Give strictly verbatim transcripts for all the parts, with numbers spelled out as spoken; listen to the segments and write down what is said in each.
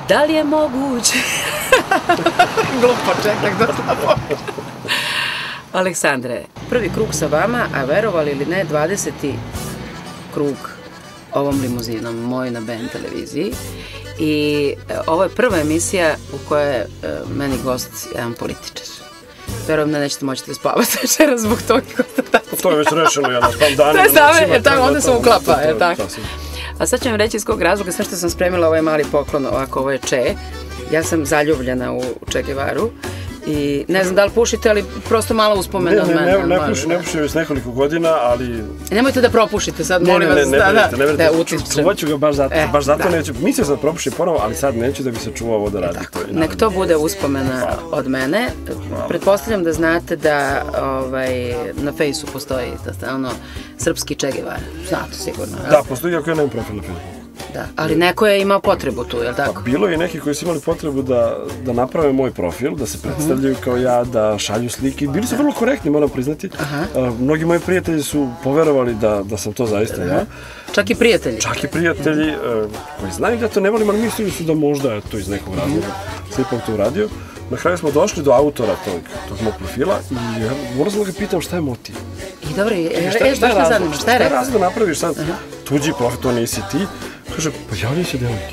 Da li je moguće? Glupo, čekaj, da slabo. Aleksandre, prvi krug sa vama, a verovali ili ne, dvadeseti krug ovom limuzinom, moj na B N televiziji. I ovo je prva emisija u kojoj je meni gost jedan političar. Verujem da nećete moći da spavate večera zbog toga konstatacije. To je već rešeno, ja da spavam danima. To je same, jer tako onda se uklapa, je tako. A sad ću vam reći iz kog razloga, sve što sam spremila, ovaj mali poklon, ovako, ovo je Če. Ja sam zaljubljena u Che Guevaru. I ne znam da li pušite, ali prosto malo uspomena od mene. Ne pušim, ne pušim već nekoliko godina, ali... Nemojte da propušite sad, molim vas. Ne, ne, ne, ne, ne, čuvat ću ga baš zato, baš zato neću. Mislio sam da propušim ponovo, ali sad neću da bi se čuvao ovo da radi. Nek to bude uspomena od mene. Pretpostavljam da znate da na Fejsu postoji srpski Che Guevara. Znate sigurno. Da, postoji, ako ja nemam profil na Facebooku. Da, ali neko je imao potrebu tu, je li tako? Bilo je neki koji su imali potrebu da naprave moj profil, da se predstavljaju kao ja, da šalju slike. Bili su vrlo korektni, moram priznati. Mnogi moji prijatelji su poverovali da sam to zaista ja. Čak i prijatelji? Čak i prijatelji koji znaju da to ne volim, ali mislili su da možda je to iz nekog razloga se ipak to uradio. Na kraju smo došli do autora tog mog profila i morao sam da ga pitam šta je motiv. I dobro, baš me zanima, šta je rekao? Šta je razlog da napraviš sad tuđi profil, to nisi ti? Kaže, pa javljaju se devojke.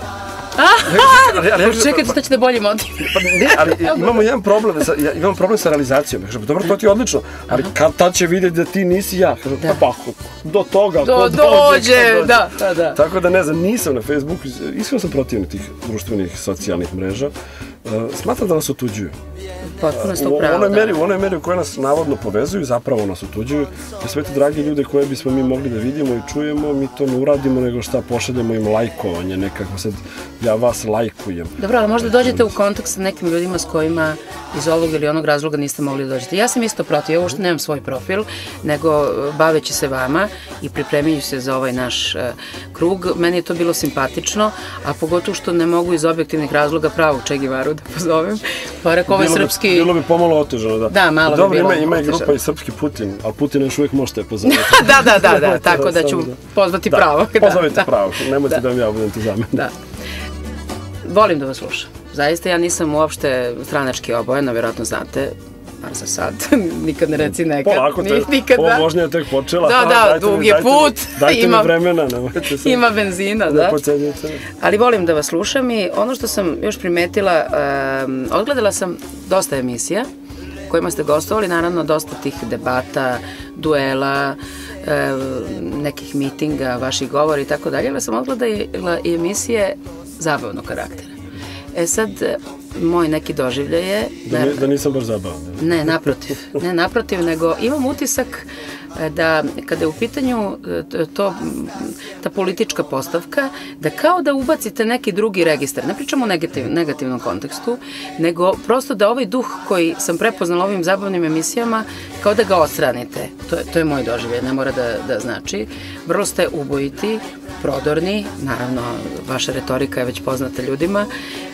Čekajte, to će da bolji motiv. Ne, ali imamo jedan problem, imamo problem sa realizacijom. Kaže, dobro, to ti je odlično, ali kad tad će vidjeti da ti nisi ja? Kaže, pa do toga, ko dođe, da, da. Tako da ne znam, nisam na Facebooku, iskreno sam protivnik tih društvenih, socijalnih mreža. Smatram da nas otuđuju. Potpuno ste upravo, da. U onoj meri u kojoj nas navodno povezuju, zapravo nas otuđuju. I sve te dragi ljude koje bismo mi mogli da vidimo i čujemo, mi to ne uradimo, nego šta, pošaljemo im lajkovanje, nekako sad ja vas lajkujem. Dobro, ali možda dođete u kontakt sa nekim ljudima s kojima iz ovog ili onog razloga niste mogli da dođete. Ja sam isto protiv, ja uopšte nemam svoj profil, nego baveći se vama i pripremljući se za ovaj naš krug. Meni je to bilo simpatično, a pogotovo što ne mogu iz objektivnih razloga pravog Che Guevaru da pozovem. Pa rekao, ovo je srpski... Bilo bi pomalo otežano, da. Da, malo bi bilo otežano. Dobro, ima i grupa i srpski Putin, ali Putina još uvijek možete pozovati. Da, da, da, da, tako da ću pozvati pravog. Pozovite pravog, nemojte da vam ja budem tu za mene. Da. Volim da vas slušam. Zaista ja nisam uopšte stranački obojena, vjerojatno znate, bar za sad, nikad ne reci nekad. Polako, ovo vožnja je tek počela. Da, da, dug je put. Dajte mi vremena, nemojte se. Ima benzina, da. Ali volim da vas slušam i ono što sam još primetila, odgledala sam dosta emisija kojima ste gostovali, naravno dosta tih debata, duela, nekih mitinga, vaših govora i tako dalje, ali sam odgledala i emisije zabavnog karaktera. E sad, moj neki doživljaj je... Da nisam baš zabavan. Ne, naprotiv. Ne, naprotiv, nego imam utisak da kada je u pitanju ta politička postavka, da kao da ubacite neki drugi registar. Ne pričamo o negativnom kontekstu, nego prosto da ovaj duh koji sam prepoznala ovim zabavnim emisijama, kao da ga odstranite. To je moj doživljaj, ne mora da znači. Vrlo ste ubojiti, prodorni, naravno, vaša retorika je već poznata ljudima.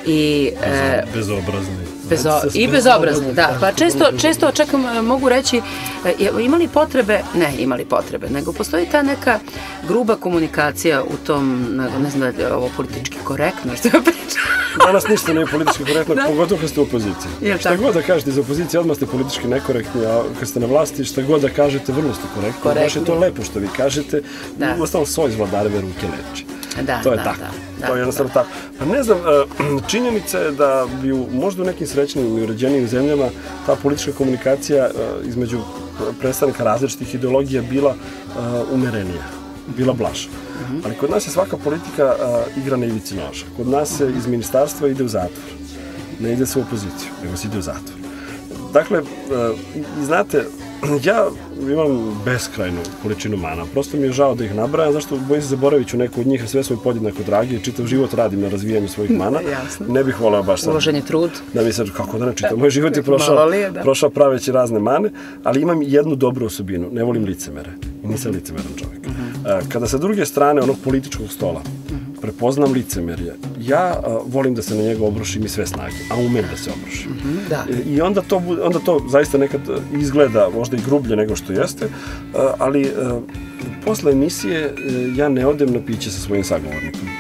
Bezobrazni. I bezobrazni, da. Pa često, čak mogu reći, imali potrebe, ne imali potrebe, nego postoji ta neka gruba komunikacija u tom, ne znam da je ovo politički korektno, što ja pričam. Danas ništa nije politički korektno, pogotovo kad ste u opoziciji. Šta god da kažete iz opozicije, odmah ste politički nekorektni, a kad ste na vlasti, šta god da kažete, vrlo ste korektni. Baš je to lepo što vi kažete, uostalom svoj iz vladareve ruke leči. To je tako. To je jednostavno tako. Pa ne znam, činjenica je da bi možda u nekim srećnim i uređenijim zemljama ta politička komunikacija između predstavnika različitih ideologija bila umerenija, bila blaža. Ali kod nas je svaka politika igra na ivici noža. Kod nas se iz ministarstva ide u zatvor. Ne ide se u opoziciju, nego se ide u zatvor. Dakle, znate, ja imam beskrajnu količinu mana. Prosto mi je žao da ih nabrajam, zašto bojim se zaboravit ću neku od njih, jer sve su mi podjednako dragi, čitav život radim na razvijanju svojih mana. Ne bih voleo baš sad... Uložen je trud. Da mi se, kako da ne čitam, moj život je prošao praveći razne mane, ali imam jednu dobru osobinu, ne volim licemere. I nisam licemeran čovjek. Kada sa druge strane onog političkog stola prepoznam licemerje, ja volim da se na njega obrušim i sve snage, a umem da se obrušim. I onda to zaista nekad izgleda možda i grublje nego što jeste, ali posle emisije ja ne odem na piće sa svojim sagovornikom.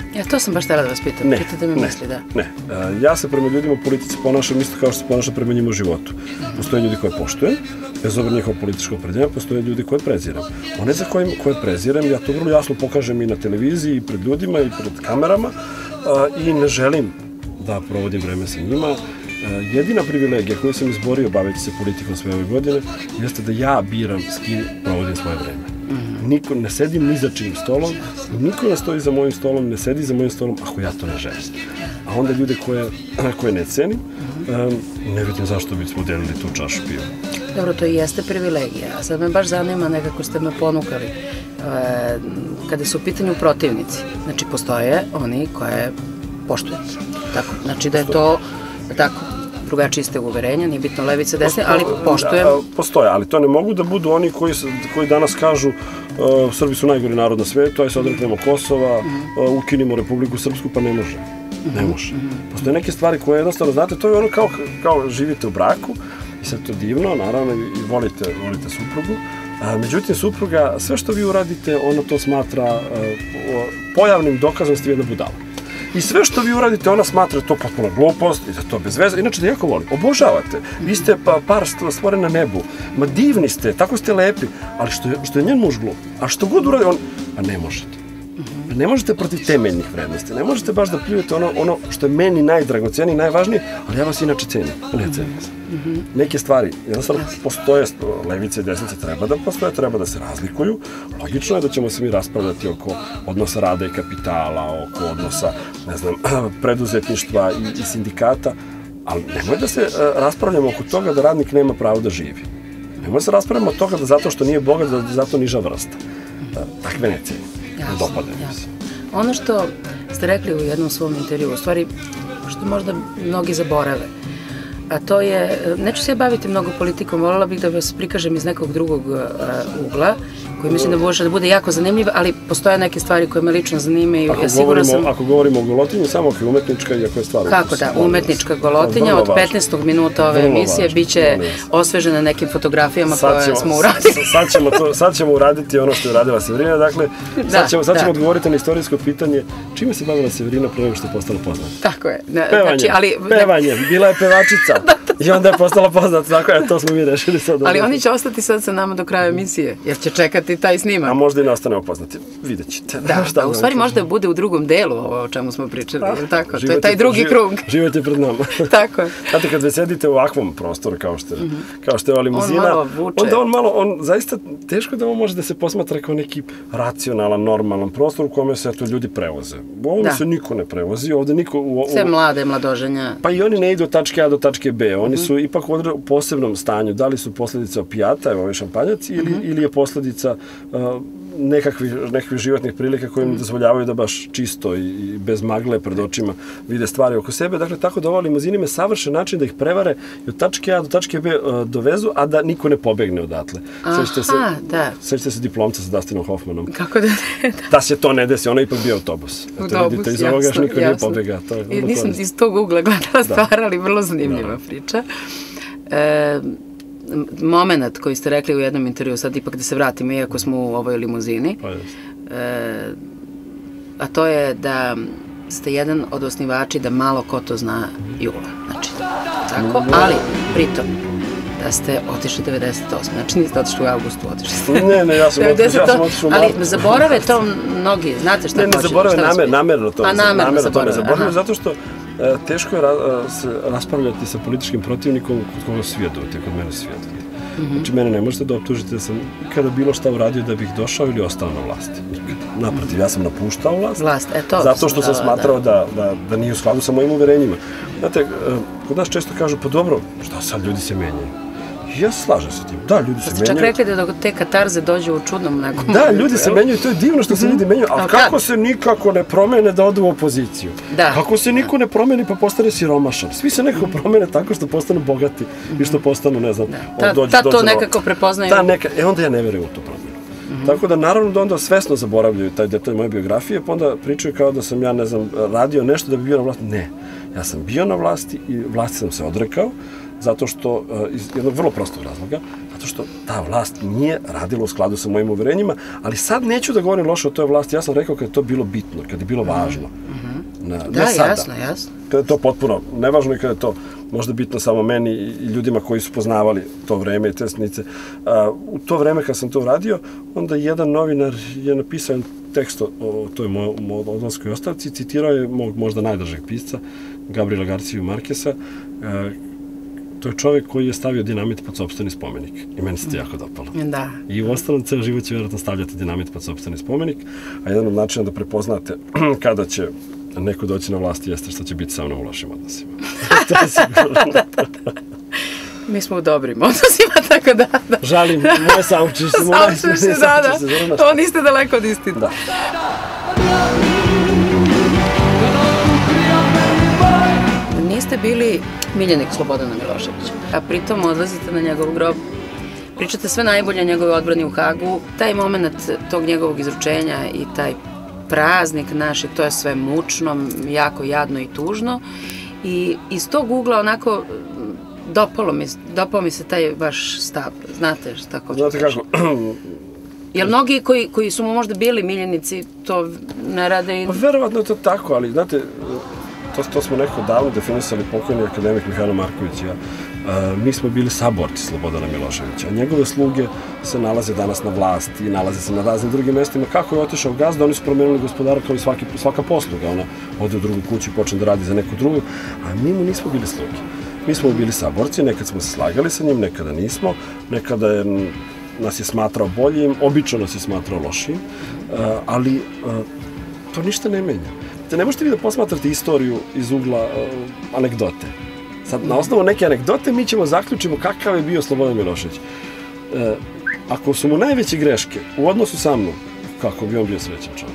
Ja, to sam baš htjela da vas pitam. Ne, Pitate mi ne, misli, da. ne. Ja se prema ljudima u politici ponašam isto kao što se ponašam prema njima u životu. Postoje ljudi koje poštujem, bez obzira njihovo političko opredeljenje, postoje ljudi koje preziram. One za kojim, koje prezirem, ja to vrlo jasno pokažem i na televiziji, i pred ljudima, i pred kamerama, i ne želim da provodim vreme sa njima. Jedina privilegija koju sam izborio baveći se politikom sve ove godine jeste da ja biram s kim provodim svoje vreme. Niko ne sedim ni za čijim stolom, niko ne stoji za mojim stolom, ne sedi za mojim stolom ako ja to ne želim. A onda ljude koje, koje ne cenim, ne vidim zašto bismo delili tu čašu piva. Dobro, to i jeste privilegija. A sad me baš zanima, nekako ste me ponukali, kada su u pitanju protivnici. Znači, postoje oni koje poštujete. Tako, znači da je to tako, drugačije ste uverenja, nije bitno levice, desne, ali poštujem. Postoje, ali to ne mogu da budu oni koji, koji danas kažu uh, Srbi su najgori narod na svetu, aj se odreknemo Kosova, uh, ukinimo Republiku Srpsku, pa ne može. Ne može. Postoje neke stvari koje jednostavno, znate, to je ono kao, kao živite u braku i sad to divno, naravno, i volite, volite suprugu. A, međutim, supruga, sve što vi uradite, ona to smatra uh, pojavnim dokazom ste jedna budala. I sve što vi uradite, ona smatra to potpuno glupost i da to bez veze. Inače da jako voli, obožavate. Vi ste pa, par stvoren na nebu. Ma divni ste, tako ste lepi. Ali što je, što je njen muž glup. A što god uradi, on... A ne možete. Ne možete protiv temeljnih vrednosti. Ne možete baš da pljujete ono, ono što je meni najdragocenije i najvažnije, ali ja vas inače cenim. Ne cenim vas. Neke stvari, jednostavno postoje, levice i desnice treba da postoje, treba da se razlikuju. Logično je da ćemo se mi raspravljati oko odnosa rada i kapitala, oko odnosa, ne znam, preduzetništva i, i sindikata, ali nemoj da se raspravljamo oko toga da radnik nema pravo da živi. Nemoj da se raspravljamo od toga da zato što nije bogat, da zato niža vrsta. Takve ne cenim. Ono što ste rekli u jednom svom intervju, u stvari što možda mnogi zaborave, a to je, neću se ja baviti mnogo politikom, voljela bih da vas prikažem iz nekog drugog ugla, koji mislim da može da bude jako zanimljiv, ali postoje neke stvari koje me lično zanimaju. Ako, ja govorimo, sam... ako govorimo o golotinju, samo ako je umetnička i ako je stvar. Kako da, umetnička golotinja, od petnaestog minuta ove emisije bit će osvežena nekim fotografijama koje smo uradili. Sad ćemo, to, sad ćemo uraditi ono što je uradila Severina, dakle, sad, da, ćemo, sad da. ćemo odgovoriti na istorijsko pitanje čime se bavila Severina pre nego što je postala poznata. Tako je. Ne, pevanje, znači, ali, pevanje, bila je pevačica i onda je postala poznata, tako je, to smo mi rešili sad. Ali oni će ostati sad sa nama do kraja emisije, jer će čekati taj snimak. A možda i ne ostanemo poznati, vidjet ćete. Da, da u stvari možda bude u drugom delu ovo o čemu smo pričali, a, tako, to je taj drugi živ, krug. Živete pred nama. Tako je. Znate, kad već sedite u ovakvom prostoru, kao što je, mm-hmm. kao što je ova limuzina, on malo vuče. Onda on malo, on zaista, teško da on može da se posmatra kao neki racionalan, normalan prostor u kome se to ljudi prevoze. Ovdje se niko ne prevozi, ovdje niko... U, u, sve mlade, mladoženja. Pa i oni ne idu od tačke A do tačke B, oni mm-hmm. su ipak u posebnom stanju, da li su posljedica opijata, evo ovaj šampanjac, ili, mm-hmm. ili je posljedica uh, nekakvih, nekakvih životnih prilika koje im dozvoljavaju da baš čisto i, i bez magle pred očima vide stvari oko sebe. Dakle, tako da ova limuzina ima savršen način da ih prevare i od tačke A do tačke B uh, dovezu, a da niko ne pobegne odatle. Sećate se, da. Sećate se diplomca sa Dustinom Hoffmanom. Kako da ne? Da, da se to ne desi, ono je ipak bio autobus. Eto, vidite, iz ovoga još niko nije pobega. To je I nisam iz tog ugla gledala stvar, ali vrlo zanimljiva da. priča. E, moment koji ste rekli u jednom intervju, sad ipak da se vratimo, iako smo u ovoj limuzini, pa e, a to je da ste jedan od osnivači da malo ko to zna jula. Znači, tako, ali pritom da ste otišli devedeset osme Znači niste otišli u avgustu, otišli ste. Ne, ne, ja sam otišli u martu. Ali zaborave to mnogi, znate šta hoće. Ne, ne zaborave, namer, namerno to. A namerno zaborave. Zaborave zato što e, teško je ra, se raspravljati sa političkim protivnikom kod koga svijedujete, kod mene svijedujete. Mm-hmm. Znači, mene ne možete da optužite da sam kada bilo šta uradio da bih došao ili ostao na vlasti. Naprotiv, ja sam napuštao vlast, vlast e, to zato što sam smatrao da, da, da nije u skladu sa mojim uverenjima. Znate, kod nas često kažu, pa dobro, šta sad ljudi se menjaju? Ja se slažem sa tim. Da, ljudi se menjaju. Čak rekli da dok te katarze dođu u čudnom nekom... Da, ljudi se menjaju, to je divno što se ljudi menjaju, ali kako se nikako ne promene da odu u opoziciju? Da. Kako se niko ne promeni pa postane siromašan? Svi se nekako promene tako što postanu bogati i što postanu, ne znam... Ta to nekako prepoznaju. Ta neka, e onda ja ne verujem u tu promenu. Tako da naravno da onda svesno zaboravljaju taj detalj moje biografije, pa onda pričaju kao da sam ja, ne znam, radio nešto da bi bio na vlasti. Ne, ja sam bio na vlasti i vlasti sam se odrekao. zato što, iz jednog vrlo prostog razloga, zato što ta vlast nije radila u skladu sa mojim uverenjima, ali sad neću da govorim loše o toj vlasti, ja sam rekao kad je to bilo bitno, kad je bilo važno. Da, jasno, jasno. Kada je to potpuno nevažno i kada je to možda bitno samo meni i ljudima koji su poznavali to vreme i te snice. U to vreme kad sam to uradio, onda jedan novinar je napisao tekst o toj mojoj odlaskoj ostavci, citirao je mog možda najdražeg pisca, Gabriela Garciju Markesa. To je čovek koji je stavio dinamit pod sopstveni spomenik. I meni se to jako dopalo. Da. I u ostalom, ceo život će vjerojatno stavljati dinamit pod sopstveni spomenik, a jedan od načina da prepoznate kada će neko doći na vlast jeste što će biti sa mnom u lošim odnosima. To je sigurno. Mi smo u dobrim odnosima, tako da... Žalim, moje saučešće. Saučešće, da, da. To niste daleko od istine. Da. Niste bili miljenik Slobodana Miloševića, a pritom odlazite na njegov grob, pričate sve najbolje o njegove odbrani u Hagu, taj moment tog njegovog izručenja i taj praznik naš, to je sve mučno, jako jadno i tužno, i iz tog ugla onako dopalo mi, dopao mi se taj vaš stav, znate šta ko ću Znate kako? Jer mnogi koji, koji su mu možda bili miljenici to ne rade i... Pa verovatno je to tako, ali znate, to, to smo neko davno definisali, pokojni akademik Mihajlo Marković i ja. A, mi smo bili saborci Slobodana Miloševića. Njegove sluge se nalaze danas na vlasti i nalaze se na raznim drugim mestima. Kako je otišao gazda, oni su promenili gospodara kao i svaki, svaka posluga. Ona ode u drugu kuću i počne da radi za neku drugu, a mi mu nismo bili sluge. Mi smo bili saborci, nekad smo se slagali sa njim, nekada nismo, nekada je, nas je smatrao boljim, obično nas je smatrao lošim, ali to ništa ne menja. Te ne možete vi da posmatrate istoriju iz ugla anegdote. Sad, na osnovu neke anegdote mi ćemo zaključimo kakav je bio Slobodan Milošević. Ako su mu najveće greške u odnosu sa mnom, kako bi on bio srećan čovjek.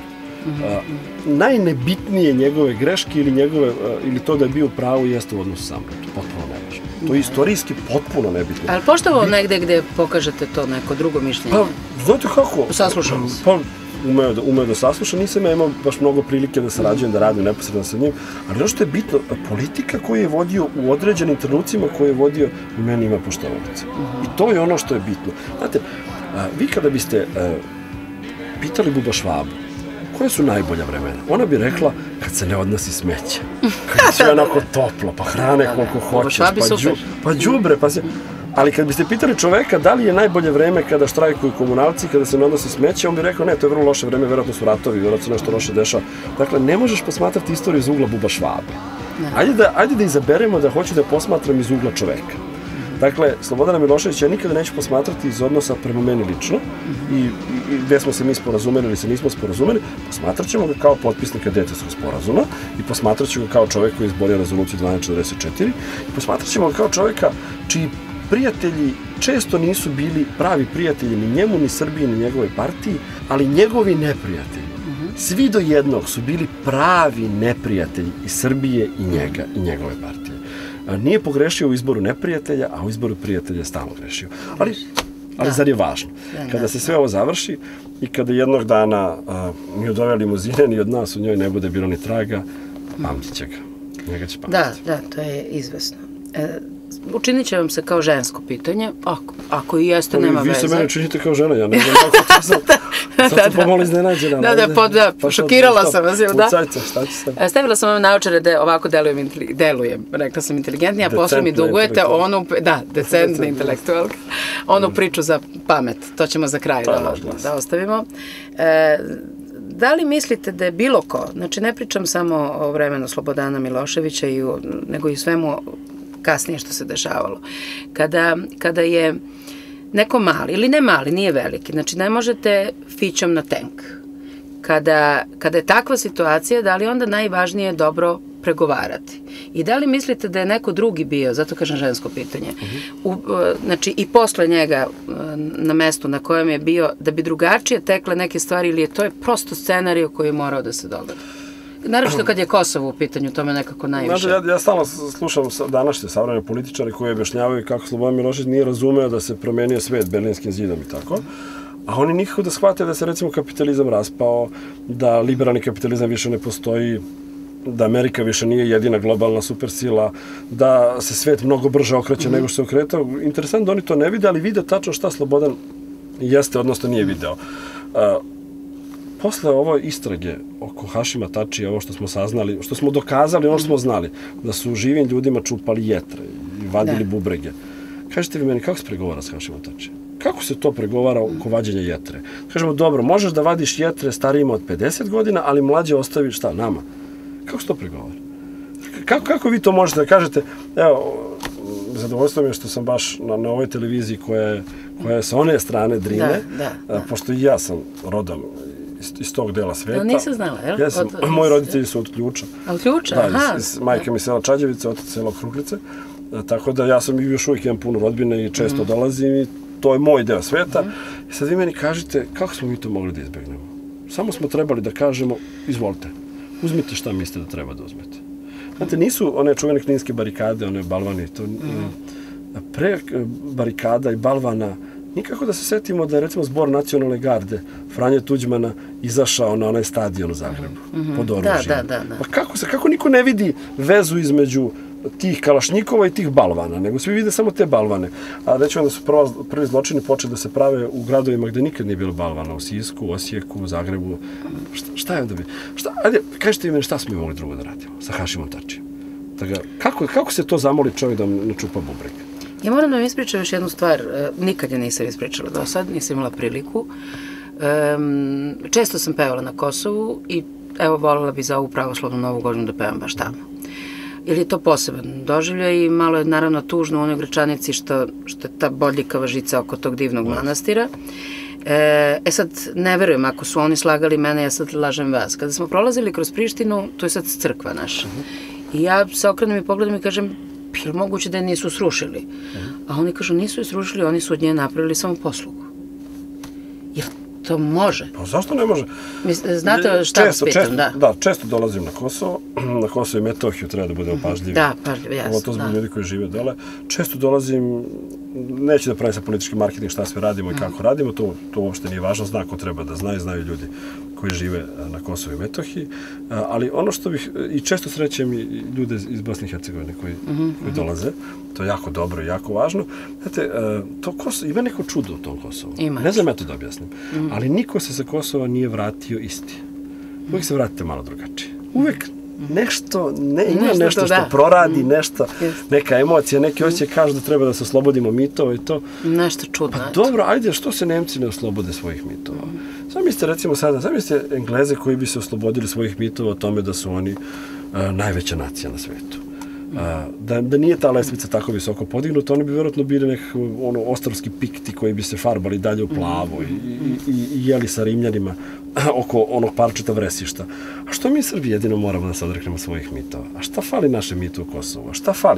Najnebitnije njegove greške ili njegove, ili to da je bio u pravu jeste u odnosu sa mnom. To je potpuno nevažno. To je istorijski potpuno nebitno. Ali poštovao negde gde pokažete to neko drugo mišljenje? Pa, znate kako? Saslušamo se. Pa, umeo da, umeo da sasluša, nisam ja imao baš mnogo prilike da sarađujem, da radim neposredno sa njim, ali ono što je bitno, politika koju je vodio u određenim trenucima koju je vodio, u meni ima poštovaca. I to je ono što je bitno. Znate, vi kada biste pitali Buba Švabu, koje su najbolja vremena? Ona bi rekla kad se ne odnosi smeće. Kad je sve onako toplo, pa hrane koliko hoćeš, pa đubre, pa se... Ali kad biste pitali čoveka da li je najbolje vreme kada štrajkuju komunalci, kada se ne odnosi smeće, on bi rekao ne, to je vrlo loše vreme, vjerojatno su ratovi, vjerojatno se nešto loše dešava. Dakle, ne možeš posmatrati istoriju iz ugla Buba Švabe. Ajde da, ajde da izaberemo da hoću da posmatram iz ugla čoveka. Dakle, Slobodana Miloševića ja nikada neću posmatrati iz odnosa prema meni lično i, i gde smo se mi sporazumeli ili se nismo sporazumeli, posmatrat ćemo ga kao potpisnika Dejtonskog sporazuma i posmatrat ćemo ga kao čovek koji je izborio rezoluciju dvanaest četrdeset četiri i posmatrat ćemo ga kao čoveka čiji prijatelji često nisu bili pravi prijatelji ni njemu, ni Srbiji, ni njegovoj partiji, ali njegovi neprijatelji, svi do jednog su bili pravi neprijatelji i Srbije i njega i njegove partije. Nije pogrešio u izboru neprijatelja, a u izboru prijatelja je stalno grešio. Ali, ali zar je važno? Kada se sve ovo završi i kada jednog dana ni od ove limuzine, ni od nas u njoj ne bude bilo ni traga, pamtit će ga. Njega će pamtiti. Da, da, to je izvesno. Učinit će vam se kao žensko pitanje, ako, ako i jeste, nema veze. Vi se mene činite kao žena, ja ne znam kako to sam, sad sam pomalo iznenađena. Da, da, pod, da, šokirala sam vas, da. Ucajte, šta će sad? Stavila sam vam naočare da ovako delujem, delujem, rekla sam inteligentnija, posle mi dugujete onu, da, decentna intelektualka, onu priču za pamet, to ćemo za kraj da ostavimo. Da li mislite da je bilo ko, znači ne pričam samo o vremenu Slobodana Miloševića, nego i svemu kasnije što se dešavalo, kada, kada je neko mali, ili ne mali, nije veliki, znači ne možete fićom na tenk. Kada, kada je takva situacija, da li onda najvažnije je dobro pregovarati? I da li mislite da je neko drugi bio, zato kažem žensko pitanje, u, znači i posle njega na mestu na kojem je bio, da bi drugačije tekle neke stvari, ili je to je prosto scenarij koji je morao da se dogodi? Naravno što kad je Kosovo u pitanju, to me nekako najviše... Znači, ja stalno slušam današnje savremene političare koji objašnjavaju kako Slobodan Milošević nije razumeo da se promenio svet Berlinskim zidom i tako, a oni nikako da shvate da se recimo kapitalizam raspao, da liberalni kapitalizam više ne postoji. da Amerika više nije jedina globalna supersila, da se svet mnogo brže okreće nego što se okretao. Interesantno da oni to ne vide, ali vide tačno šta Slobodan jeste, odnosno nije video. Posle ove istrage oko Hašima Tačija, ovo što smo saznali, što smo dokazali, ono što smo znali, da su živim ljudima čupali jetre i vadili bubrege. Kažete vi meni, kako se pregovara s Hašimom Tačijem? Kako se to pregovara oko vađenja jetre? Kažemo, dobro, možeš da vadiš jetre starijima od pedeset godina, ali mlađe ostaviš, šta, nama? Kako se to pregovara? Kako, kako vi to možete da kažete? Evo, zadovoljstvo mi je što sam baš na, na ovoj televiziji koja, koja je sa one strane Drine, da, da, da. Pošto i ja sam rodom iz, iz tog dela sveta. No, nisam znala, jel? Ja sam, od, moji roditelji su od Ključa. Od Ključa, da, aha. Iz, iz majke mi sela Čađevice, otac sela Kruklice. Tako da ja sam još uvijek imam puno rodbine i često mm. dolazim i to je moj deo sveta. Mm. I sad vi meni kažete, kako smo mi to mogli da izbegnemo? Samo smo trebali da kažemo, izvolite, uzmite šta mislite da treba da uzmete. Znate, nisu one čuvene kninske barikade, one balvani, to, mm. pre barikada i balvana, nikako da se setimo da je recimo zbor nacionalne garde Franje Tuđmana izašao na onaj stadion u Zagrebu, mm-hmm. pod oružjem. Da, da, da, da. Pa kako se, kako niko ne vidi vezu između tih kalašnjikova i tih balvana, nego svi vide samo te balvane. A reći vam da su prva, prvi zločini počeli da se prave u gradovima gde nikad nije bilo balvana, u Sisku, Osijeku, Zagrebu. Šta, šta je onda bi? Šta, ajde, kažete mi meni šta smo mi mogli drugo da radimo sa Hašimom Tačijem? Tako, kako, kako se to zamoli čovjek da ne čupa bubreg? Ja moram da vam ispričam još jednu stvar. Nikad je nisam ispričala do sad, nisam imala priliku. Um, često sam pevala na Kosovu i evo voljela bi za ovu pravoslavnu novu godinu da pevam baš tamo. Ili je to poseban doživljaj i malo je naravno tužno u onoj Gračanici što, što je ta bodljikava žica oko tog divnog manastira. E, e sad, ne verujem, ako su oni slagali mene, ja sad lažem vas. Kada smo prolazili kroz Prištinu, to je sad crkva naša. I ja se okrenem i pogledam i kažem, je li moguće da je nisu srušili? A oni kažu, nisu je srušili, oni su od nje napravili samo poslugu. Jer to može. Pa zašto ne može? Znate šta vas pitam, da? Da, često dolazim na Kosovo, na Kosovo i Metohiju treba da budemo pažljivi. Da, pažljivi, jasno. Ovo to zbog ljudi koji žive dole. Često dolazim, neću da pravim sa politički marketing šta sve radimo i kako radimo, to, to uopšte nije važno, zna ko treba da zna i znaju ljudi koji žive na Kosovo i Metohiji, ali ono što bih, i često srećem i ljude iz Bosne i Hercegovine koji, mm-hmm. koji dolaze, to je jako dobro i jako važno. Znate, to Kosovo, ima neko čudo u tom Kosovu. Ima. Ne znam ja to da objasnim, mm. ali niko se sa Kosova nije vratio isti. Uvijek se vratite malo drugačije. Uvijek nešto, ne, ima nešto, nešto što da. proradi, mm. nešto, yes. neka emocija, neki osjećaj kažu da treba da se oslobodimo mitova i to. Nešto čudno. Pa dobro, ajde, što se Nemci ne oslobode svojih mitova? Mm. Sam mislite, recimo sada, sam mislite Engleze koji bi se oslobodili svojih mitova o tome da su oni uh, najveća nacija na svetu. Uh, da, da nije ta lestvica tako visoko podignuta, oni bi vjerojatno bili nekako ono, ostrovski pikti koji bi se farbali dalje u plavo i, i, i, i jeli sa Rimljanima oko onog parčeta vresišta. A što mi Srbi jedino moramo da se odreknemo svojih mitova? A šta fali naše mito u Kosovu? A šta fali?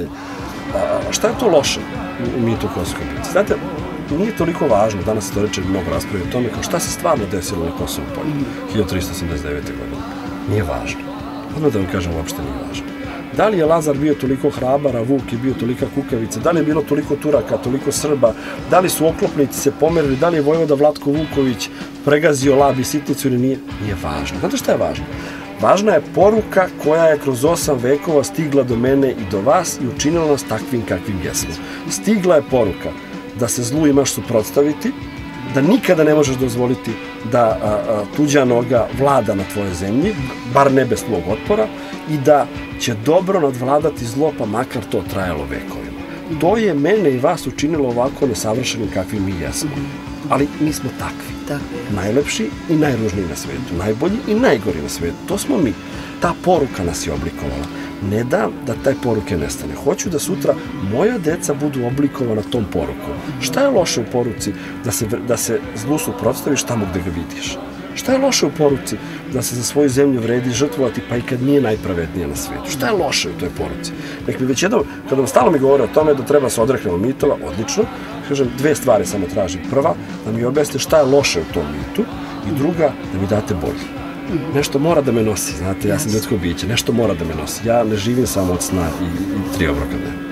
A šta je to loše u mitu u Kosovskoj bici? Znate, nije toliko važno, danas se to reče mnogo raspravi o tome, kao šta se stvarno desilo na Kosovu polju hiljadu tristo osamdeset devete. godine. Nije važno. Odmah da vam kažem, uopšte nije važno. Da li je Lazar bio toliko hrabar, a Vuk je bio tolika kukavica? Da li je bilo toliko Turaka, toliko Srba? Da li su oklopnici se pomerili? Da li je vojvoda Vlatko Vuković pregazio Lab i Sitnicu ili nije? Nije važno. Znate šta je važno? Važna je poruka koja je kroz osam vekova stigla do mene i do vas i učinila nas takvim kakvim jesmo. Stigla je poruka da se zlu imaš suprotstaviti, da nikada ne možeš dozvoliti da a, a, tuđa noga vlada na tvojoj zemlji, bar ne bez tvog otpora, i da će dobro nadvladati zlo, pa makar to trajalo vekovima. To je mene i vas učinilo ovako nesavršenim kakvim mi jesmo. Ali mi smo takvi. takvi. Najlepši i najružniji na svetu. Najbolji i najgori na svetu. To smo mi. Ta poruka nas je oblikovala. Ne dam da taj poruke nestane. Hoću da sutra moja deca budu oblikovana tom porukom. Šta je loše u poruci da se, da se zlu suprotstaviš tamo gde ga vidiš? Šta je loše u poruci da se za svoju zemlju vredi žrtvovati pa i kad nije najpravednija na svijetu? Šta je loše u toj poruci? Nek mi već jednom, kada vam stalno mi govore o tome da treba se odreknemo mitova, odlično, kažem, dve stvari samo tražim. Prva, da mi objasnite šta je loše u tom mitu i druga, da mi date bolje. Nešto mora da me nosi, znate, ja sam ljudsko biće, nešto mora da me nosi. Ja ne živim samo od sna i, i tri obroka dnevno.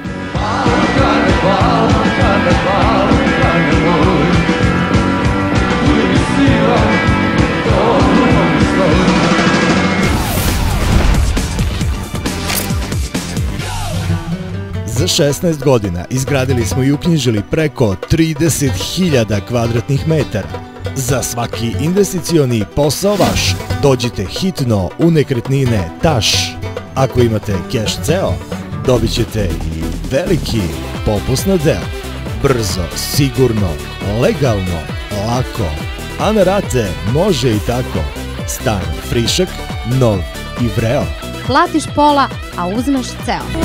šesnaest godina izgradili smo i uknjižili preko trideset hiljada kvadratnih metara. Za svaki investicioni posao vaš, dođite hitno u Nekretnine Taš. Ako imate keš ceo, dobit ćete i veliki popust na deo. Brzo, sigurno, legalno, lako. A na rate može i tako. Stan frišak, nov i vreo. Platiš pola, a uzmeš ceo.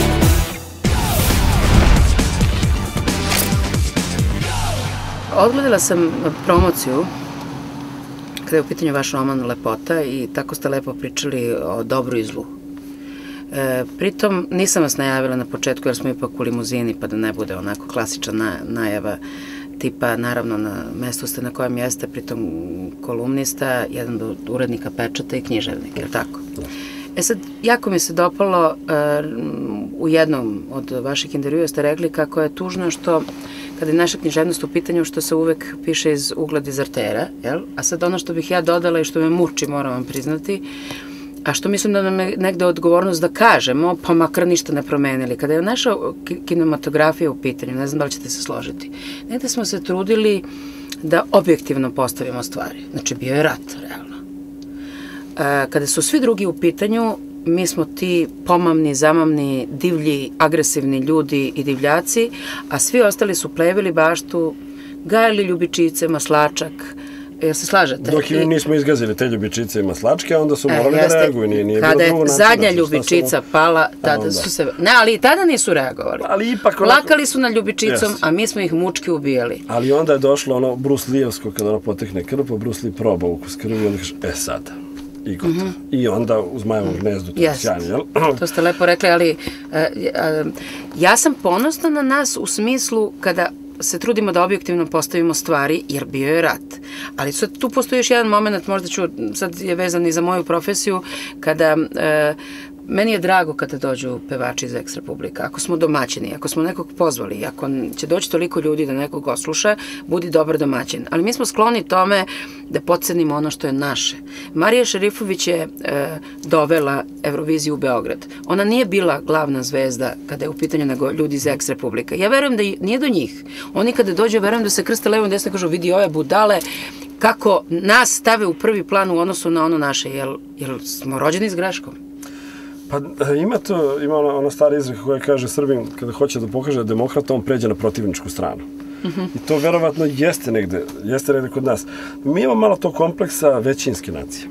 Odgledala sam promociju kada je u pitanju vaš roman Lepota i tako ste lepo pričali o dobru i zlu. E, pritom nisam vas najavila na početku jer smo ipak u limuzini pa da ne bude onako klasična na, najava tipa naravno na mestu ste na kojem jeste, pritom kolumnista, jedan od urednika Pečata i književnik, je li tako? E sad, jako mi se dopalo, uh, u jednom od vaših intervjua ste rekli kako je tužno što, kada je naša književnost u pitanju, što se uvek piše iz ugla dizertera, jel? A sad ono što bih ja dodala i što me muči, moram vam priznati, a što mislim da nam je negde odgovornost da kažemo, pa makar ništa ne promenili. Kada je naša kinematografija u pitanju, ne znam da li ćete se složiti, negde smo se trudili da objektivno postavimo stvari. Znači, bio je rat, realno. Kada su svi drugi u pitanju, mi smo ti pomamni, zamamni, divlji, agresivni ljudi i divljaci, a svi ostali su plevili baštu, gajili ljubičice, maslačak. Jel se slažete? Dok i nismo izgazili te ljubičice i maslačke, onda su morali da reaguju. Kada je zadnja ljubičica pala, tada su se... Ne, ali i tada nisu reagovali. Plakali su nad ljubicicom, a mi smo ih mučki ubijali. Ali onda je došlo ono Bruce Lee-evsko, kada ono potekne krv, pa Bruce Lee proba ukus krvi i onda kaže, e sada. I gotovo. I onda uz Majevom gnezdu, to je sjajno, jel? To ste lepo rekli, ali ja sam ponosna na nas u smislu kada se trudimo da objektivno postavimo stvari, jer bio je rat. Ali sad tu postoji još jedan moment, možda ću, sad je vezan i za moju profesiju, kada... Meni je drago kada dođu pevači iz Eks Republika. Ako smo domaćini, ako smo nekog pozvali, ako će doći toliko ljudi da nekog osluša, budi dobar domaćin. Ali mi smo skloni tome da podcenimo ono što je naše. Marija Šerifović je dovela Euroviziju u Beograd. Ona nije bila glavna zvezda kada je u pitanju nego ljudi iz Eks Republika. Ja verujem da nije do njih. Oni kada dođe, verujem da se krste levom i desno, kažu vidi ove budale, kako nas stave u prvi plan u odnosu na ono naše. Jel smo rođeni s greškom? Pa ima to, ima ona stara izreka koja kaže Srbin kada hoće da pokaže demokrata, on pređe na protivničku stranu. I to verovatno jeste negde, jeste negde kod nas. Mi imamo malo to kompleksa većinske nacije.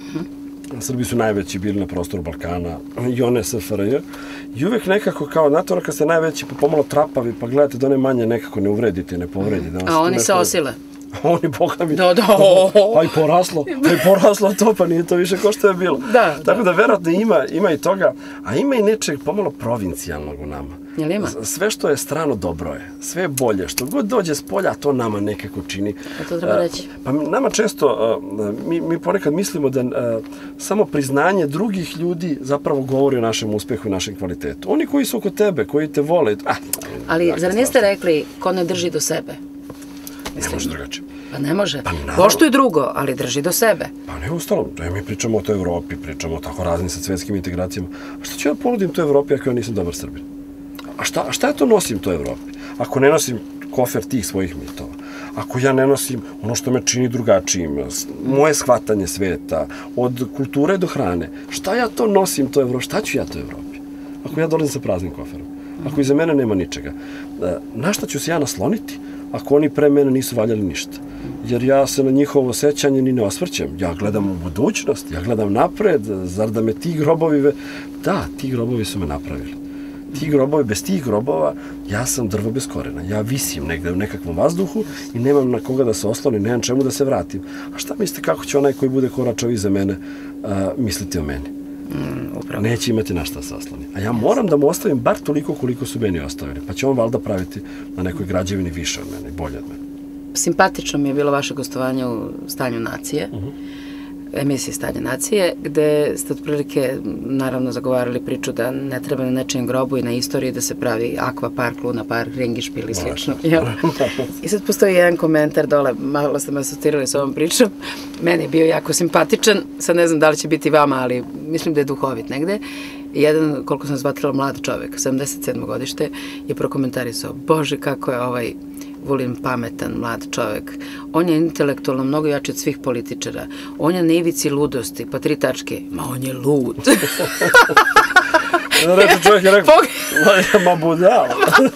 Srbi su najveći bili na prostoru Balkana i one S F R J. I uvek nekako kao, znate ono kad ste najveći pa pomalo trapavi, pa gledate da one manje nekako ne uvredite, ne povredite. A oni se osile. Oni, boga mi, da, da, pa i poraslo, pa i poraslo to, pa nije to više ko što je bilo. Da, tako da, verovatno ima, ima i toga, a ima i nečeg pomalo provincijalnog u nama. Jel ima? Sve što je strano dobro je, sve je bolje, što god dođe s polja, to nama nekako čini. A to treba reći? Pa nama često, mi, mi ponekad mislimo da samo priznanje drugih ljudi zapravo govori o našem uspehu i našem kvalitetu. Oni koji su oko tebe, koji te vole, ah, ali zar niste rekli ko ne drži do sebe? Ne može drugačije. Pa ne može. Poštuj drugo, ali drži do sebe. Pa ne ustalo. Mi pričamo o toj Evropi, pričamo o tako raznim sa svetskim integracijama. A što ću ja ponudim toj Evropi ako ja nisam dobar Srbin? A šta, a šta ja to nosim toj Evropi? Ako ne nosim kofer tih svojih mitova, ako ja ne nosim ono što me čini drugačijim, moje shvatanje sveta, od kulture do hrane, šta ja to nosim toj Evropi? Šta ću ja toj Evropi? Ako ja dolazim sa praznim koferom, ako iza mene nema ničega, na šta ću se ja nasloniti ako oni pre mene nisu valjali ništa? Jer ja se na njihovo sećanje ni ne osvrćem. Ja gledam u budućnost, ja gledam napred, zar da me ti grobovi... Da, ti grobovi su me napravili. Ti grobovi, bez tih grobova, ja sam drvo bez korena. Ja visim negde u nekakvom vazduhu i nemam na koga da se oslonim, nemam čemu da se vratim. A šta mislite kako će onaj koji bude koračao iza mene misliti o meni? Neće imati na šta se osloni. A ja moram da mu ostavim bar toliko koliko su meni ostavili. Pa će on valjda praviti na nekoj građevini više od mene, bolje od mene. Simpatično mi je bilo vaše gostovanje u Stanju nacije, emisiji Stanje nacije, gde ste otprilike, naravno, zagovarali priču da ne treba na nečijem grobu i na istoriji da se pravi akva park, luna park, ringišpil i slično. I sad postoji jedan komentar dole, malo ste me asocirali s ovom pričom, meni je bio jako simpatičan, sad ne znam da li će biti vama, ali mislim da je duhovit negde. jedan, koliko sam shvatila, mlad čovek, sedamdeset sedmo godište, je prokomentarisao, bože kako je ovaj Vulin pametan, mlad čovek. On je intelektualno mnogo jači od svih političara. On je na ivici ludosti, pa tri tačke. Ma on je lud. Reče čovjek je rekao, ma budala.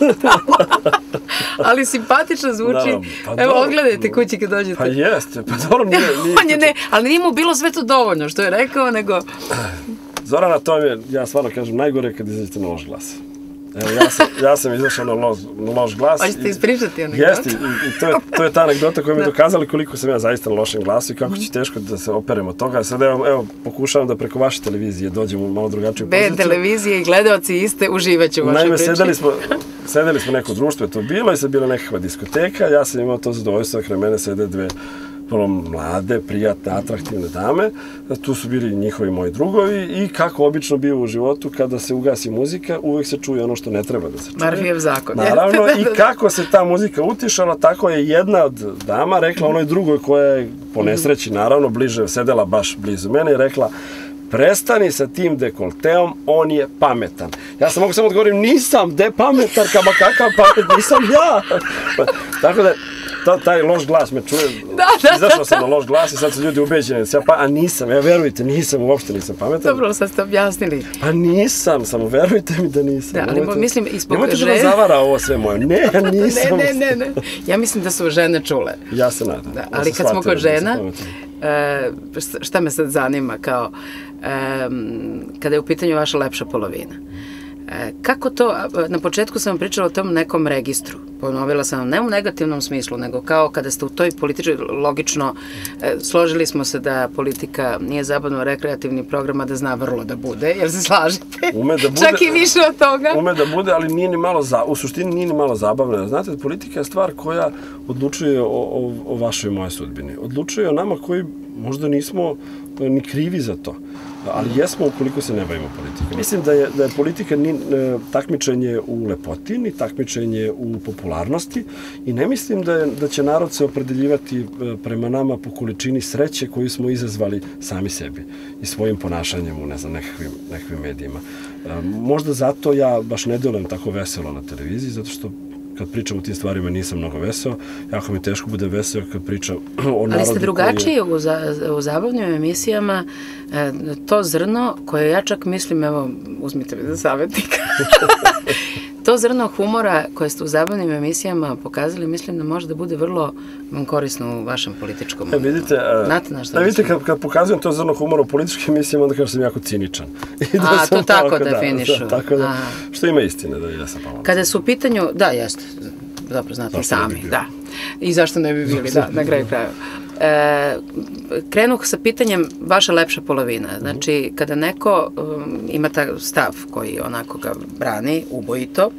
Ali simpatično zvuči. Evo, odgledajte kući kad dođete. Pa jeste, pa dobro nije. On je ne, ali nije mu bilo sve to dovoljno što je rekao, nego... Zorana, to je, ja stvarno kažem, najgore kad izađete na loš glas. Evo, ja sam, ja sam izašao na loš, na loš glas. Hoćete ispričati anegdotu? Jeste, i to je, to je ta anegdota koja mi je dokazala koliko sam ja zaista na lošem glasu i kako će teško da se operem od toga. Sad evo, evo pokušavam da preko vaše televizije dođem u malo drugačiju poziciju. Be televizije i gledaoci iste uživaću u vašoj priči. Naime, sedeli smo, sedeli smo neko društvo, je to bilo i sad bila nekakva diskoteka. Ja sam imao to zadovoljstvo, kraj mene sede dve vrlo mlade, prijatne, atraktivne dame. Tu su bili njihovi moji drugovi i kako obično bio u životu, kada se ugasi muzika, uvek se čuje ono što ne treba da se čuje. Murphyjev zakon. Naravno, i kako se ta muzika utišala, tako je jedna od dama rekla onoj drugoj koja je po nesreći, naravno, bliže, sedela baš blizu mene i rekla: prestani sa tim dekolteom, on je pametan. Ja sam mogu samo odgovorim, nisam, de pametan, kama kakav pamet, nisam ja. Tako da, taj loš glas me čuje, izašao sam na loš glas i sad su ljudi ubeđeni, a nisam, ja verujte, nisam, uopšte nisam pametan. Dobro, sad ste objasnili. Pa nisam, samo verujte mi da nisam. Da, ali mislim, ispod žene... Nemojte da me zavara ovo sve moje, ne, nisam. Ne, ne, ne, ja mislim da su žene čule. Ja se nadam. Ali kad smo kod žena, šta me sad zanima, kao, kada je u pitanju vaša lepša polovina, kako to, na početku sam vam pričala o tom nekom registru, ponovila sam vam, ne u negativnom smislu, nego kao kada ste u toj političkoj, logično, složili smo se da politika nije zabavno-rekreativni program, a da zna vrlo da bude, jer se slažete? Ume da bude, čak i više od toga. Ume da bude, ali nije ni malo, u suštini nije ni malo zabavno. Znate, politika je stvar koja odlučuje o, o vašoj i moje sudbini. Odlučuje o nama koji možda nismo ni krivi za to. Ali jesmo ukoliko se ne bavimo politikom. Mislim da je, da je politika ni takmičenje u lepoti, ni takmičenje u popularnosti i ne mislim da, je, da će narod se opredeljivati prema nama po količini sreće koju smo izazvali sami sebi i svojim ponašanjem u, ne znam, nekakvim, nekakvim medijima. Možda zato ja baš ne delujem tako veselo na televiziji, zato što kad pričam o tim stvarima nisam mnogo veseo, jako mi teško bude veseo kad pričam o narodu. Ali ste drugačiji u, za, u zabavnim emisijama, e, to zrno koje ja čak mislim, evo, uzmite mi za savjetnika, to zrno humora koje ste u zabavnim emisijama pokazali, mislim da može da bude vrlo vam korisno u vašem političkom... E, vidite, znate na što e, vidite kad, kad pokazujem to zrno humora u političkim emisijama, onda kažem sam jako ciničan. Da a, to tako definišu. Da, da, tako da, što ima istine, da ja sam pomalo. Kada su u pitanju, da, jeste, dobro znate i sami, da. I zašto ne bi bili, da, na kraju kraju. E, krenuh sa pitanjem vaša lepša polovina. Znači, kada neko um, ima ta stav koji onako ga brani, ubojito,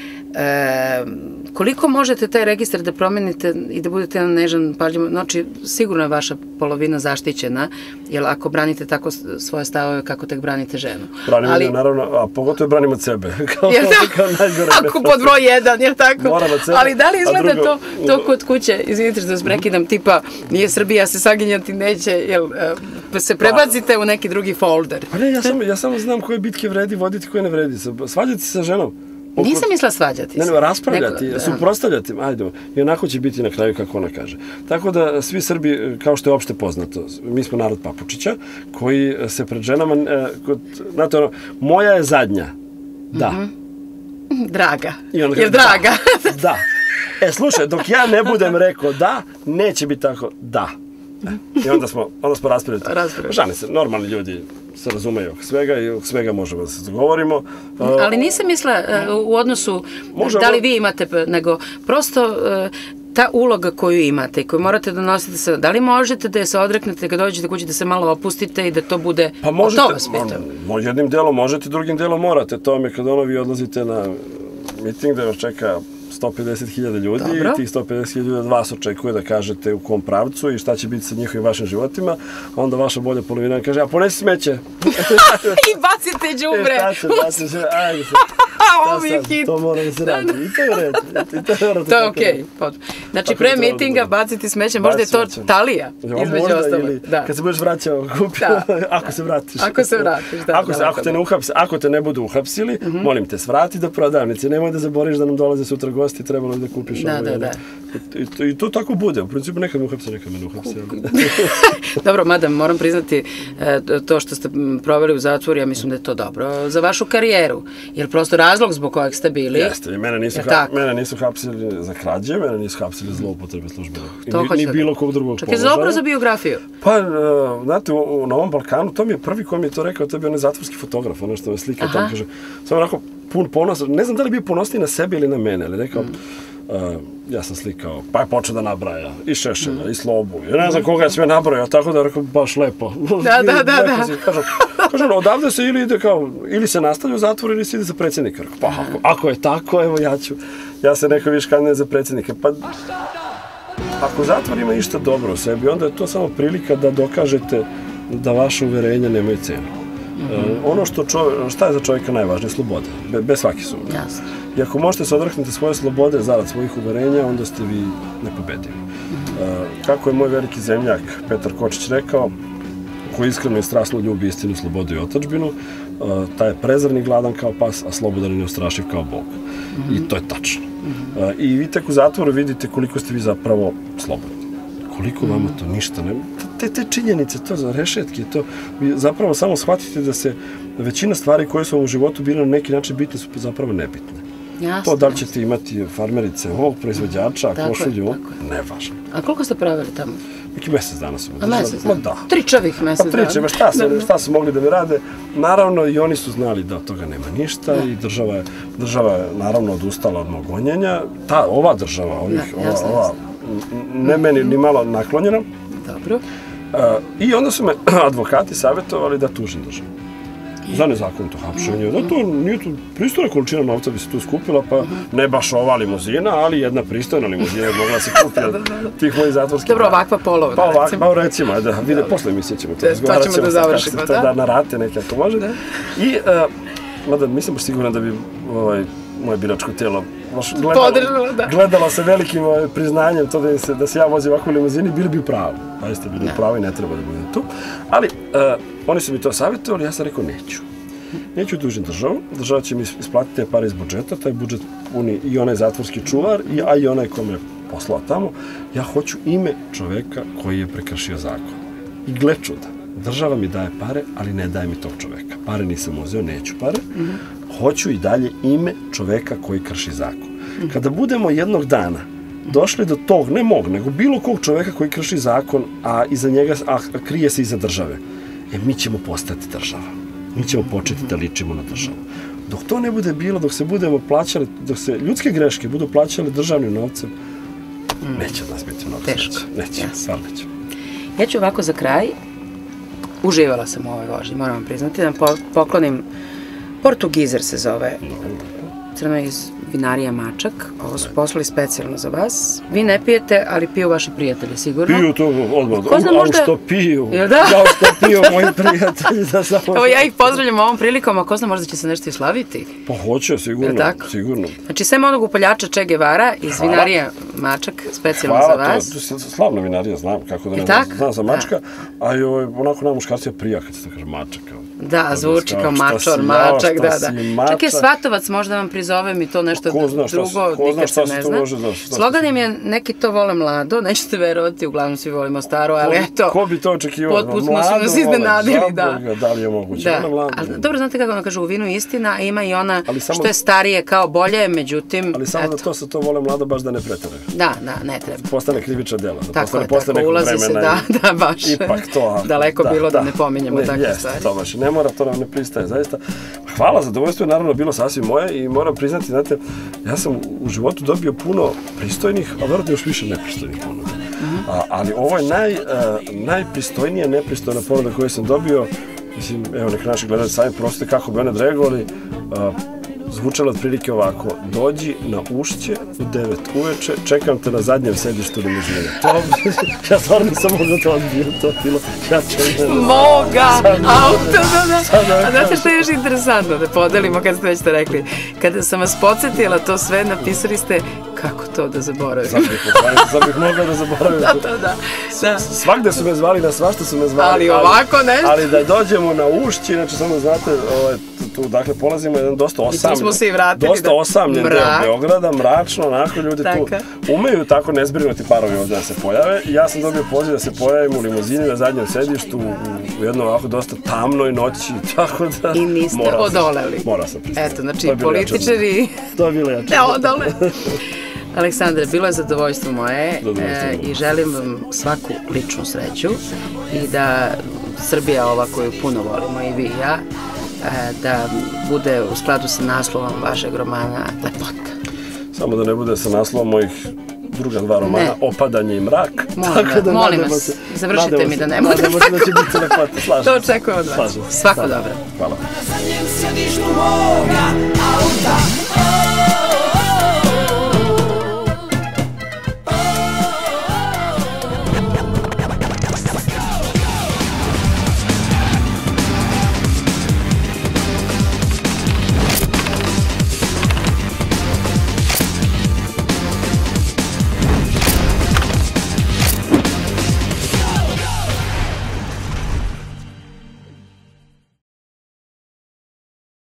e, koliko možete taj registar da promenite i da budete na nežan, pažljiv, znači sigurno je vaša polovina zaštićena, jer ako branite tako svoje stavove, kako tek branite ženu. Branimo ali, naravno, a pogotovo branimo od sebe. Kao, kao najgore. Ako pod broj jedan, jer tako? Sebe, ali da li izgleda drugo, to, to kod kuće, izvinite što vas prekidam, tipa, nije Srbija, se saginjati neće, jel uh, se prebacite pa, u neki drugi folder? Pa ne, ja samo, ja samo znam koje bitke vredi voditi, koje ne vredi. Svađati se sa ženom. Nisam mislila svađati se. Ne, ne, raspravljati, suprotstavljati, ajde, i onako će biti na kraju kako ona kaže. Tako da svi Srbi, kao što je opšte poznato, mi smo narod papučića, koji se pred ženama, znate ono, moja je zadnja, da. Draga, jer draga. Da. E, slušaj, dok ja ne budem rekao da, neće biti tako da. I onda smo, onda smo raspravljati. Žane se, normalni ljudi se razumeju oko svega i oko svega možemo da se dogovorimo. Ali nisam mislila u odnosu da li vi imate, nego prosto ta uloga koju imate i koju morate da nosite se, da li možete da je se odreknete kad dođete kući da se malo opustite i da to bude o to vas pitam? Jednim delom možete, drugim delom morate. To vam je kad ono vi odlazite na miting da vas čeka sto pedeset hiljada ljudi i tih sto pedeset hiljada ljudi od vas očekuje da kažete u kom pravcu i šta će biti sa njihovim vašim životima, onda vaša bolja polovina kaže, a ponesi smeće. I bacite đubre. Ovo mi je hit. To mora da se radi. I to je red. To je okej. Znači, pre mitinga baciti smeće, možda je to talija, između ostalo. Kad se budeš vraćao, ako se vratiš. Ako se vratiš, da. Ako te ne uhapsi, ako te ne budu uhapsili, molim te, svrati do prodavnice. Nemoj da zaboriš da nam dolaze sutra gosti, trebalo je da kupiš ovo. Da, da, da. I to tako bude. U principu nekad me uhapsi, nekad me ne uhapsi. Dobro, mada moram priznati to što ste proveli u zatvoru, ja mislim da je to dobro za vašu karijeru. Jer prosto razlog zbog kojeg ste bili... Jeste, i mene nisu hapsili za krađe, mene nisu hapsili za zloupotrebe službene. Ni bilo kog drugog položaja. Čak je dobro za biografiju. Pa, znate, u Novom Balkanu, to mi je prvi ko mi je to rekao, to je bio onaj zatvorski fotograf, ono što me slika tamo kaže. Samo onako pun ponos, ne znam da li bio ponosniji na sebe ili na mene, ali rekao, ja sam slikao, pa je počeo da nabraja i Šešelja, i Slobu, i ne znam koga je sve nabrajao, tako da je rekao, baš lepo. Da, da, da. Kažem, odavde se ili ide kao, ili se nastavlja u zatvor ili se ide za predsjednika. Pa ako je tako, evo ja ću, ja se neko više kandidujem za predsjednika. Pa, ako zatvor ima išta dobro u sebi, onda je to samo prilika da dokažete da vaše uverenja nemaju cenu. Ono što šta je za čovjeka najvažnije? Sloboda, bez svake sumnje. I ako možete se odreknuti svoje slobode zarad svojih uverenja, onda ste vi nepobedivi. Kako je moj veliki zemljak Petar Kočić rekao, koji iskreno i strasno ljubi istinu, slobodu i otadžbinu, taj je prezren i gladan kao pas, a slobodan i neustrašiv kao Bog. I to je tačno. I vi tek u zatvoru vidite koliko ste vi zapravo slobodni. Koliko vama to ništa ne... Te činjenice, to za rešetke, to vi zapravo samo shvatite da se većina stvari koje su vam u životu bile na neki način bitne su zapravo nebitne. To da li ćete imati farmerice ovog proizvođača, košulju, nevažno. A koliko ste pravili tamo? Neki mesec dana su. A mesec dana? Tričavih mesec dana? Pa tričave, šta su mogli da mi rade? Naravno, i oni su znali da od toga nema ništa i država je naravno odustala od mog gonjenja. Ta, ova država, ova, ne meni ni malo naklonjena. Dobro. I onda su me advokati savjetovali da tužim državu. Za nezakonito hapšenje. Da to nije tu pristojna količina novca bi se tu skupila, pa ne baš ova limuzina, ali jedna pristojna limuzina je mogla se kupiti od tih mojih zatvorskih... Dobro, ovakva polova, recimo. Pa recimo, da vide, posle emisije ćemo to razgovarati. To ćemo da završimo, da? Da narate neke ako može. I, mada nisam baš siguran da bi moje biračko tijelo gledalo se velikim priznanjem to da se ja vozim ovakvu limuzini, bili bi u pravu. Pa jeste bili u pravu i ne treba da budem tu. Ali oni su mi to savjetovali, ja sam rekao neću. Neću tužim državu, država će mi isplatiti te pare iz budžeta, taj budžet puni i onaj zatvorski čuvar, a i onaj ko me poslao tamo. Ja hoću ime čoveka koji je prekršio zakon. I gle čuda, država mi daje pare, ali ne daje mi tog čoveka. Pare nisam uzeo, neću pare. Hoću i dalje ime čoveka koji krši zakon. Kada budemo jednog dana došli do tog, ne mog, nego bilo kog čoveka koji krši zakon, a iza njega, a krije se iza države, e, mi ćemo postati država. Mi ćemo početi da ličimo na državu. Dok to ne bude bilo, dok se budemo plaćali, dok se ljudske greške budu plaćali državnim novcem, neće od nas biti mnogo sreće. Neće, stvarno neće. Ja ću ovako za kraj, uživala sam u ovoj vožnji, moram vam priznati, da vam poklonim Portugizer se zove, crno iz vinarija Mačak, ovo su poslali specijalno za vas. Vi ne pijete, ali piju vaši prijatelji, sigurno? Piju to odmah, a što piju, da što piju moji prijatelji. Evo ja ih pozdravljam ovom prilikom, a ko zna, možda će se nešto i slaviti? Pa hoće, sigurno, sigurno. Znači, sem onog upaljača Che Guevara iz vinarija Mačak, specijalno za vas. Hvala, to je slavna vinarija, znam kako da ne znam za Mačka, a i onako nam muškarcija prija kad se to kaže Mačak. Da, zvuči kao mačor, mačak, da, da. Čak je Svatovac, možda vam prizovem i to nešto drugo, nikad se ne zna. Slogan im je, neki to vole mlado, nećete verovati, uglavnom svi volimo staro, ali eto, ko bi to očekivao? potpuno su nas iznenadili, da. Da li je moguće? Dobro, znate kako ono kaže, u vinu istina, ima i ona što je starije kao bolje, međutim, ali samo da to se to vole mlado, baš da ne preteraju. Da, da, ne treba. Postane krivična dela. Tako je, tako, ulazi se, da, da, baš. Daleko bilo da ne pominjemo takve stvari. Ne mora, to nam ne pristaje, zaista. Hvala, zadovoljstvo je naravno bilo sasvim moje i moram priznati, znate, ja sam u životu dobio puno pristojnih, a verovatno još više nepristojnih ponuda. Ali ovo je najpristojnija nepristojna ponuda koju sam dobio, mislim, evo nek naši gledalci sami prosite kako bi one odreagovali, zvučalo otprilike ovako: dođi na Ušće u devet uveče, čekam te na zadnjem sedištu limuzine. To, ja stvarno nisam mogao to odbio, to bilo, ja čekam. Moga, auto, da, da. A znate što je još interesantno da podelimo, kad ste već to rekli, kada sam vas podsjetila to sve, napisali ste kako to da zaboravim. Sad bih, sad bih mogao da zaboravim. Da, to da. Svakde su me zvali, na svašta su me zvali. Ali ovako nešto. Ali da dođemo na Ušće, znači samo znate, tu dakle polazimo jedan dosta osamljen. I tu smo se i vratili. Dosta osamljen deo Beograda, mračno, onako ljudi tu umeju tako nezbrinuti parovi ovdje da se pojave. I ja sam dobio poziv da se pojavim u limuzini na zadnjem sedištu u jednom ovako dosta tamnoj noći, tako da... I niste odoleli. Morao sam pristati. Eto, znači političari... To je bilo jače. Ne odole. Aleksandre, bilo je zadovoljstvo moje i želim vam svaku ličnu sreću i da Srbija ova koju puno volimo i vi i ja, da bude u skladu sa naslovom vašeg romana Lepota. Samo da ne bude sa naslovom mojih druga dva romana, Opadanje i mrak. Molim vas, završite mi da ne bude tako. Da će biti lepota, slažem se. To očekujem od vas. Svako dobro. Hvala.